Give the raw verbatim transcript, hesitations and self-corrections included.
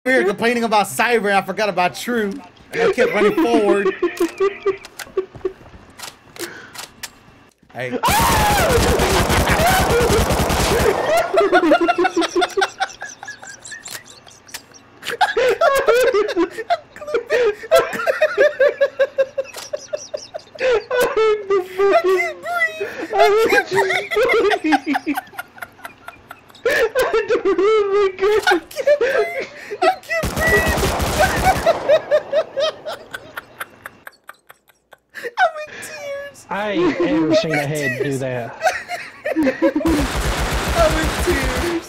We were complaining about cyber. I forgot about true. And I kept running forward. Hey. I ain't ever seen a head do that. I'm in tears.